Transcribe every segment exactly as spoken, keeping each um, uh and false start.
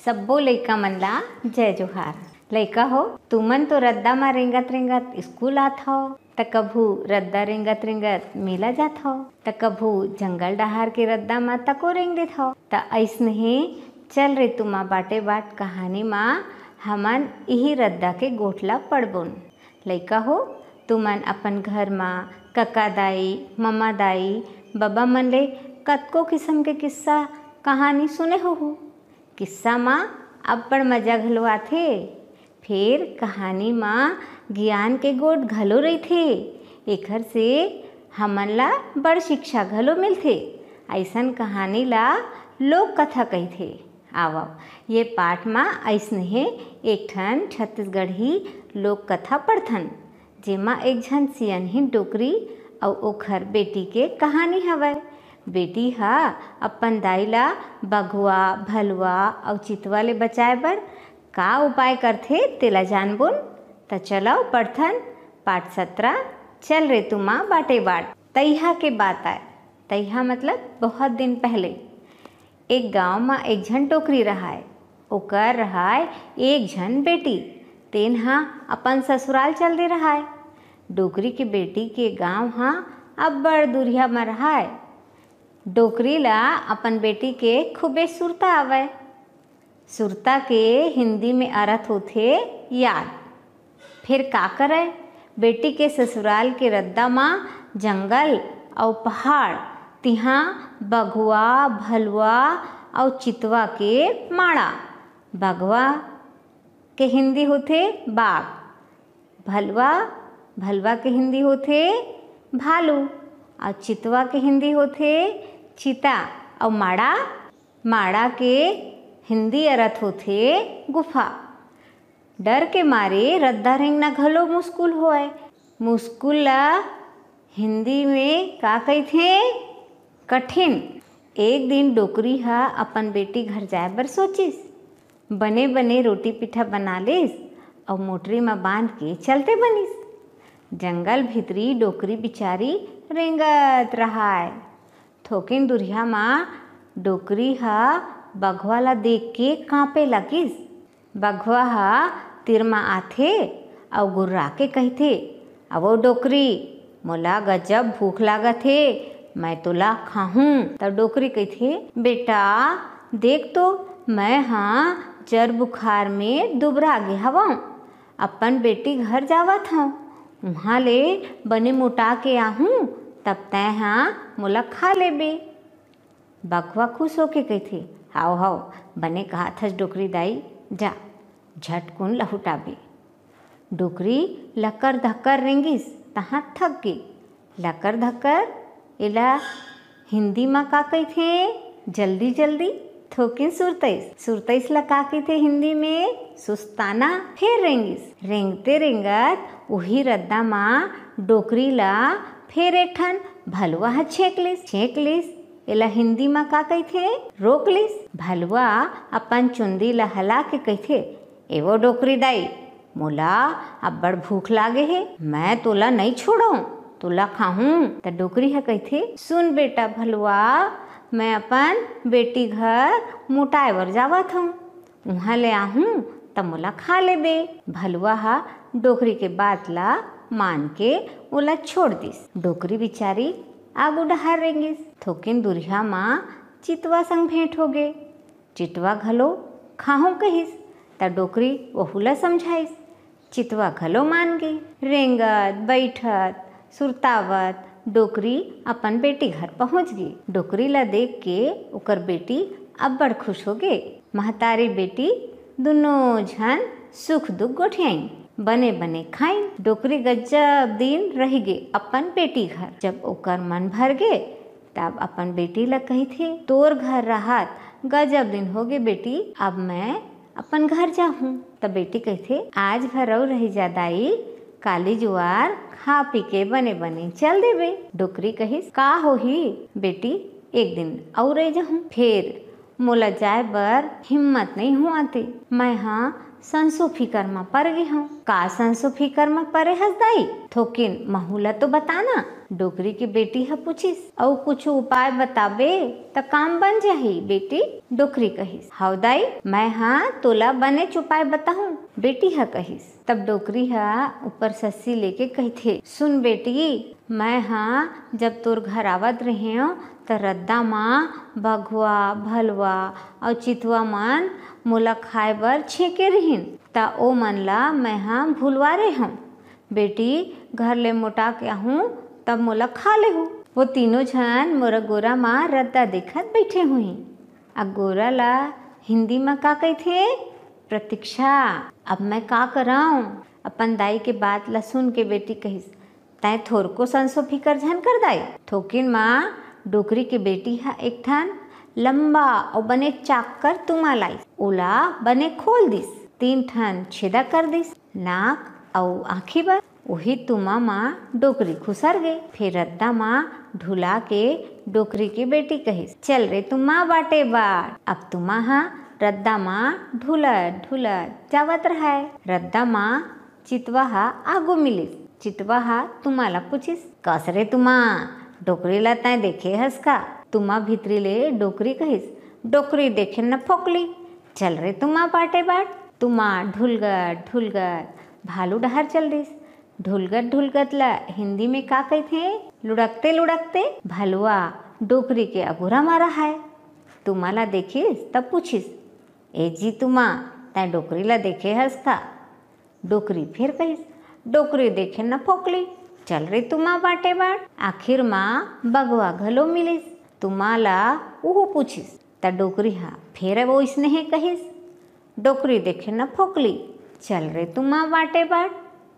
सब्बो लइका मन ला जय जोहार। लइका हो तुमन तो रद्दा म रेंगत रेंगत स्कूल आत हो, त कभू रद्दा रेंगत रेंगत मेला जात हो, त कभू जंगल डहार के रद्दा म तको रेंग देत हो। त ऐसने ही चल रे तुमा बाटे बाट कहानी मा हमन यही रद्दा के गोठला पढ़बोन। लइका हो तुमन अपन घर मा कका दाई ममा दाई बाबा मन ले कतको किस्म के किस्सा कहानी सुने हो, हो। किस्सा माँ अब्बड़ मजा घलो आथे, फिर कहानी माँ ज्ञान के गोट घलो रहिथे। एखर से हमन ला बड़ शिक्षा घलो मिलथे। ऐसन कहानी ला लोक कथा कहिथे। आवो ये पाठ माँ ऐसने हे एक ठन छत्तीसगढ़ी लोक कथा पढ़थन, जेमा एक झन सियनहिन डोकरी अउ ओखर बेटी के कहानी हवय। बेटी हा अपन दाई ला बघवा भलुआ अउ चितवा ले बचाए बर का उपाय करथे तेला जानबोन। त चलो पढ़थन पाठ सत्रह। चल रे तुमा बाटे बाट। तैहा के बात आए। तैहा मतलब बहुत दिन पहले एक गांव में एक झन टोकरी रहाय। ओकर रहाय एक झन बेटी। तेन हा अपन ससुराल चल दे रहाय। डोकरी के बेटी के गांव हा अब्बड़ दुरिहा में रहाय। डोकरी ला अपन बेटी के खूबे सुरता आवय। सुरता के हिंदी में अर्थ होथे याद। फिर का करे, बेटी के ससुराल के रद्दा माँ जंगल और पहाड़, तिहा बघवा भलुआ और चितवा के माड़ा। बघवा के हिंदी होथे बाघ, भलुआ भलुआ के हिंदी होथे भालू और चितवा के हिंदी होथे चीता और माड़ा माड़ा के हिंदी अर्थ होथे गुफा। डर के मारे रद्दा रेंगना घलो मुश्किल होय। मुश्किल ला हिंदी में का कहिथे? कठिन। एक दिन डोकरी हा अपन बेटी घर जाए बर सोचिस। बने बने रोटी पिठा बना लिस और मोटरी में बांध के चलते बनिस। जंगल भीतरी डोकरी बिचारी रेंगत रहाय। थोकिन दुरिहा माँ डोकरी हा बघवा ला देख के कांपे लगिस। बघवा हा तीर मा आथे और गुर्रा के कहिथे, अवो डोकरी मोला गजब भूख लागत हे, मैं तोला खाहूं। तब डोकरी कहिथे, बेटा देख तो मैं हाँ जर बुखार में दुबरा गे हवं। अपन बेटी घर जावत हूँ, वहाँ ले बने मोटा के आहूँ, तब तै हाँ मोला खा लेबे। बघवा खुश होके कहिथे, हाओ हाओ बने कहत हस डोकरी दाई, जा झटकुन लहुटाबे। डोकरी लकर धक्कर रेंगिस तहाँ थक गे। लकर धक्कर एला हिंदी में का कहिथे? जल्दी जल्दी। थोकिन सुरतैस सुरतैस ला का कहिथे हिंदी में? सुस्ताना। फिर रेंगिस रेंगते रेंगत वही रद्दा माँ डोकरी ला फिर एक ठन भलुआ हा छेक लिस छेक लिस एला हिंदी में का कहिथे? रोक लिस। भलुआ अपन चुंदी ला हला के कहिथे, एवो डोकरी दाई मोला अब्बड़ भूख लागे हे, मैं तोला नहीं छोड़ो, तोला खाहूं। त डोकरी हा कहिथे, सुन बेटा भलुआ, मैं अपन बेटी घर मोटाए बर जावत हूँ, वहाँ ले आहूँ तब मोला खा लेबे। भलुआ हा डोकरी के बात ला मान के ओला छोड़ दिस। डोकरी बिचारी आगू डहार रेंगिस। थोकिन दुरिहा माँ चितवा संग भेंट होगे। चितवा घलो खाहूं कहिस। त डोकरी ओहू ला समझाइस। चितवा घलो मान गई। रेंगत बैठत सुरतावत डोकरी अपन बेटी घर पहुँच गई। डोकरी ला देख के ओकर बेटी अब्बड़ खुश हो गे। महतारी बेटी दोनों झन सुख दुख गोठियाइन, बने बने खाइन। डोकरी गजब दिन रह गे अपन बेटी घर। जब ओकर मन भर गे तब अपन बेटी ला कहिथे, तोर घर रहत गजब दिन हो गे बेटी, अब मैं अपन घर जाहूँ। तब बेटी कहिथे, आज भर और रही जा दाई, काली जुआर खा पी के बने बने चल देबे। डोकरी कहिस, का होही बेटी, एक दिन और रह जाहूँ, फिर मोला जाए बर हिम्मत नहीं हुआते। मैं हाँ संसो फिकर में पड़ गई हूँ। का संसो फिकर में परे हस दाई? थोकिन महूला तो बताना। डोकरी की बेटी है पूछिस, और कुछ उपाय बताबे त काम बन जाही बेटी। डोकरी कहिस, हाउ दाई मैं हाँ तोला बने उपाय बताऊं। बेटी है कहिस। तब डोकरी है ऊपर सस्सी लेके कही थे, सुन बेटी मैं हाँ जब तोर घर आवत रहे हो त रद्दा माँ बघवा भलवा और चितवा मन मोला खाए बर छेके रहीन ता ओ मन ला मैं हाँ भूलवा रहे हूँ। बेटी घर ले मोटा के आहूँ तब मोला खा ले हूँ। वो तीनों झन मोरा गोरा माँ रद्दा देखत बैठे हुई। आ गोरा ला हिंदी में का कही थे? प्रतीक्षा। अब मैं का कराऊं? अपन दाई के बात ला सुन के बेटी कहिस, तय थोर को संसो फिकर झन कर दाई। थोकिन माँ डोकरी के बेटी हा एक ठन लंबा और बने चाकर तुमा लाई, ओला बने खोल दिस, तीन ठन छेदा कर दिस नाक और आँखी बर। वही तुमा माँ डोकरी खुसर गई। फिर रद्दा माँ ढुला के डोकरी की बेटी कहिस, चल रे तुमा बाटे बाट। अब तुमा हा रद्दा माँ ढुलत ढुलत जावत रहा। रद्दा माँ चितवा हा आगो मिलिस। चितवा हा तुम्हारा पूछिस, कस रे तुमा डोकरी ला तय देखे हस का? तुमा भीतरी ले डोकरी कहिस, डोकरी देखे न फोकली। चल रे तुमा बाटे बाट। तुमा ढुलगत ढुलगत भालू डहर चल दिस। ढुलगत ढुलगत ला हिंदी में का कही थे? लुढ़कते लुढ़कते भलुआ डोकरी के अगोरा मारा है। तुमा ला देखिस तब पूछिस, ए जी तुमा तय डोकरी ला देखे हस का? डोकरी फिर कहिस, डोकरी देखे न फोकली। चल रे तुमा बाटे बाट। आखिर माँ बगवा घलो मिलिस। तुमा ला उहो पूछिस त डोकरी हा फिर वो इसने है कहिस, डोकरी देखे न फोकली। चल रे तुमा बाटे बाट।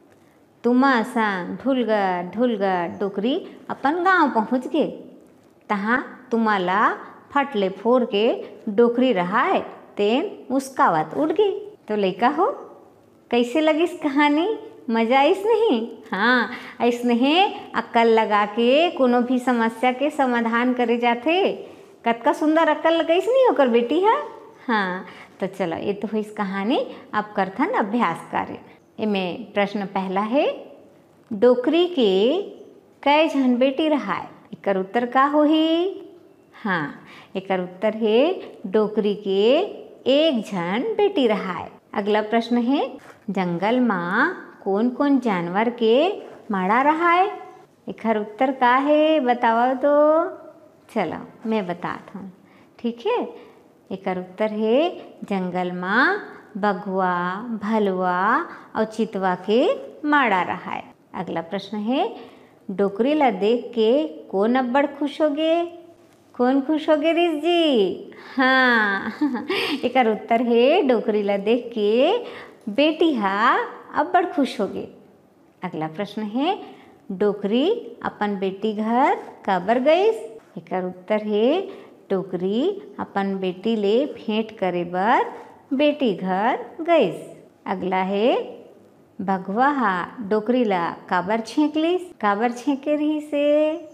तुमा संग ढुलगत ढुलगत डोकरी अपन गांव पहुँच गे। तहाँ तुमा ला फटले फोर के डोकरी रहाय तेन मुस्कावत उड़ गई। तो लइका हो कैसे लगिस कहानी? मजा आइस नहीं? हाँ ऐसने है अक्ल लगा के कोनो भी समस्या के समाधान करे जाथे। कतका सुंदर अक्ल लगाइस नहीं होकर बेटी है। हाँ तो चलो ये तो हुई कहानी। अब करथन अभ्यास कार्य। इमें प्रश्न पहला है, डोकरी के कई झन बेटी रहाय? एकर उत्तर का होही? हाँ एकर उत्तर है डोकरी के एक झन बेटी रहाय। अगला प्रश्न है, जंगल माँ कौन कौन जानवर के माड़ा रहाय? एकर उत्तर का है बताओ तो। चलो मैं बताता हूँ, ठीक है। एकर उत्तर है जंगल माँ बघवा भलवा और चितवा के माड़ा रहाय। अगला प्रश्न है, डोकरी ला देख के कौन अब्बड़ खुश हो गे? कौन खुश हो गे रिस जी? हाँ एकर उत्तर है डोकरी ला देख के बेटी हा अब्बड़ खुश हो गे। अगला प्रश्न है, डोकरी अपन बेटी घर काबर गईस? एकर उत्तर है डोकरी अपन बेटी ले भेंट करे बर बेटी घर गईस। अगला है, बघवा हा डोकरी ला काबर छेकलिस? काबर छेके रही से?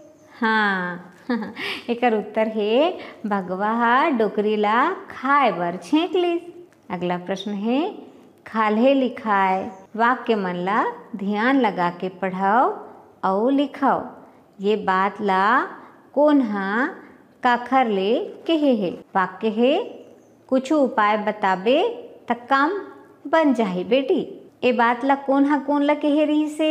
हाँ एकर उत्तर है बघवा हा डोकरी ला खाए बर छेकलिस। अगला प्रश्न है, खाल्हे लिखाए वाक्य मन ला ध्यान लगा के पढ़ाओ और लिखाओ। ये बात ला कौन हा काखर ले कहे है? वाक्य है, कुछ उपाय बताबे त काम बन जाही बेटी। ए बात ला कौन हा कौन ला कहे रही से?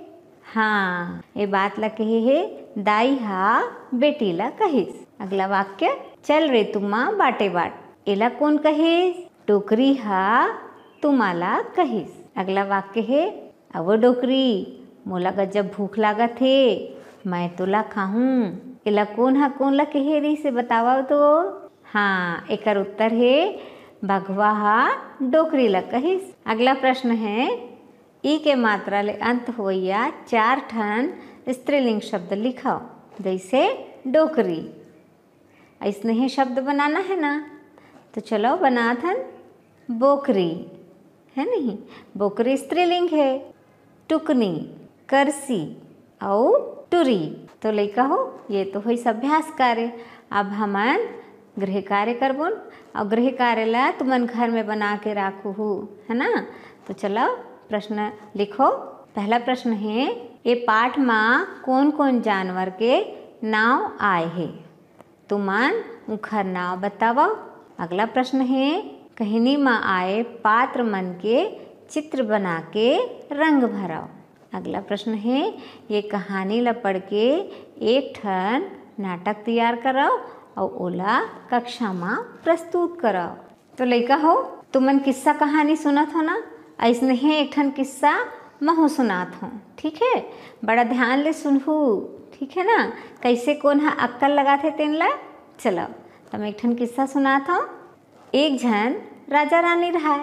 हाँ ए बात ला कहे है दाई हा बेटी ला कहिस। अगला वाक्य, चल रे तुमा बाटे बाट। एला कौन कहिस? डोकरी हा तुम्हारा कहिस। अगला वाक्य है, अब डोकरी मोला गजब भूख लागत है, मैं तोला खाहूँ। एला कौन हा कौन ला कहे रही से बतावा तो। हाँ एकर उत्तर है बघवा हा डोकरी ला कहिस। अगला प्रश्न है, ई के मात्रा ले अंत होइया चार ठन स्त्रीलिंग शब्द लिखाओ। जैसे डोकरी, ऐसने ही शब्द बनाना है ना। तो चलो बनाथन। बोकरी है नहीं, बोकरी स्त्रीलिंग है। टुकनी, करसी और टुरी। तो लइका हो ये तो हुई अभ्यास कार्य। अब हमन गृह कार्य करबुन और गृह कार्य ला तुमन घर में बना के राखू हु, है ना। तो चलो प्रश्न लिखो। पहला प्रश्न है ये पाठ में कौन कौन जानवर के नाव आए हैं, तुमन उखर नाव बताओ। अगला प्रश्न है कहानी में आए पात्र मन के चित्र बना के रंग भराओ। अगला प्रश्न है ये कहानी ला पढ़ के एक ठन नाटक तैयार कराओ और ओला कक्षा में प्रस्तुत कराओ। तो लइका हो तुमन किस्सा कहानी सुनत हो ना, ऐसने ही एक ठन किस्सा महू सुनात हूँ, ठीक है। बड़ा ध्यान ले सुनहू, ठीक है ना। कैसे कौन हा अक्कल लगाते तेन ला। चलो तो मैं एक ठन किस्सा सुनात हूँ। एक झन राजा रानी रहाय,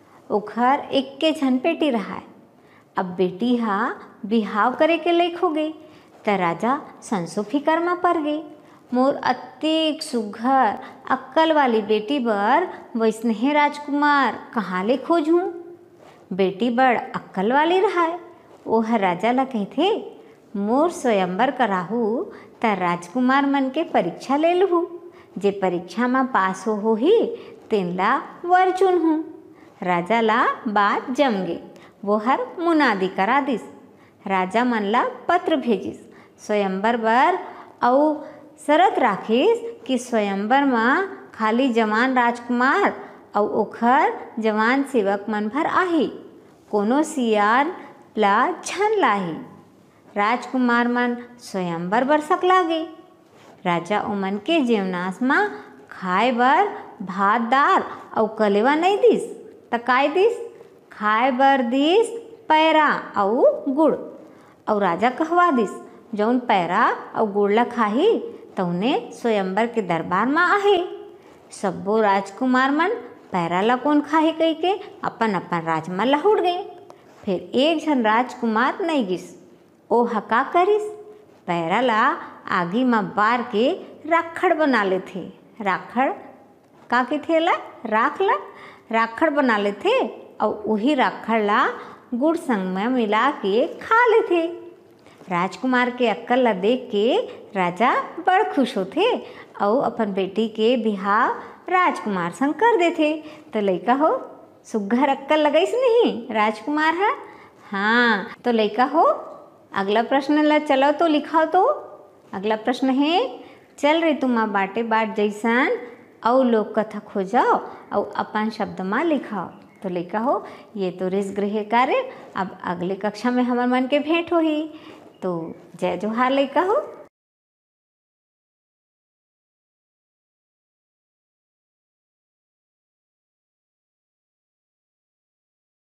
ओखर इक्के झन बेटी रहाय। अब बेटी हा बिहाव करे के लायक हो गई त राजा संसो फिकर में पड़ गई। मोर अतेक सुघर अक्कल वाली बेटी बर वैसने राजकुमार कहाँ ले खोजूँ। बेटी बड़ अक्कल वाली रहाय, ओह राजा ला कहथे मोर स्वयंवर कराहू त राजकुमार मन के परीक्षा ले लहू, जे परीक्षा में पास हो होही तेन ला वर चुनहूँ। राजा ला बात जम गे, वो हर मुनादी करा दिस। राजा मन ला पत्र भेजिस स्वयंवर बर और शरत राखिस कि स्वयंवर में खाली जवान राजकुमार और ओखर जवान सेवक मन भर आही, कोनो सियार ला झन लाही। राजकुमार मन स्वयंवर बर सकला गे। राजा ओमन के जेवनास में खाए बर भात दार और कलेवा नहीं दिस त काय दिस, खाए बर दिस पैरा और गुड़। और राजा कहवा दिस जौन पैरा और गुड़ ला खाही तौने स्वयंवर के दरबार में आहे। सब्बो राजकुमार मन पैरा ला कौन खाही कही के अपन अपन राज में लहुड़ गए। फिर एक झन राजकुमार नहीं गिस, ओ हका करिस पैरा ला आगी में बार के राखड़ बना लेथे। राखड़ का के थे ला राख ला राखड़ बना लेथे और वही राखड़ ला गुड़ संग में मिला के खा लेथे। राजकुमार के अक्कल ला देख के राजा बड़ खुश होथे और अपन बेटी के बिहाव राजकुमार संग कर देथे। तो लइका हो सुघर अक्कल लगाइस नहीं राजकुमार है। हाँ तो लइका हो अगला प्रश्न ला चलो तो लिखाओ। तो अगला प्रश्न है चल रे तुम बाटे बाट जैसन और लोक कथा खोजाओ और अपन शब्द में लिखाओ। तो लइका हो ये तो रिस गृह कार्य। अब अगले कक्षा में हमार मन के भेंट होही। तो जय जोहार लइका हो।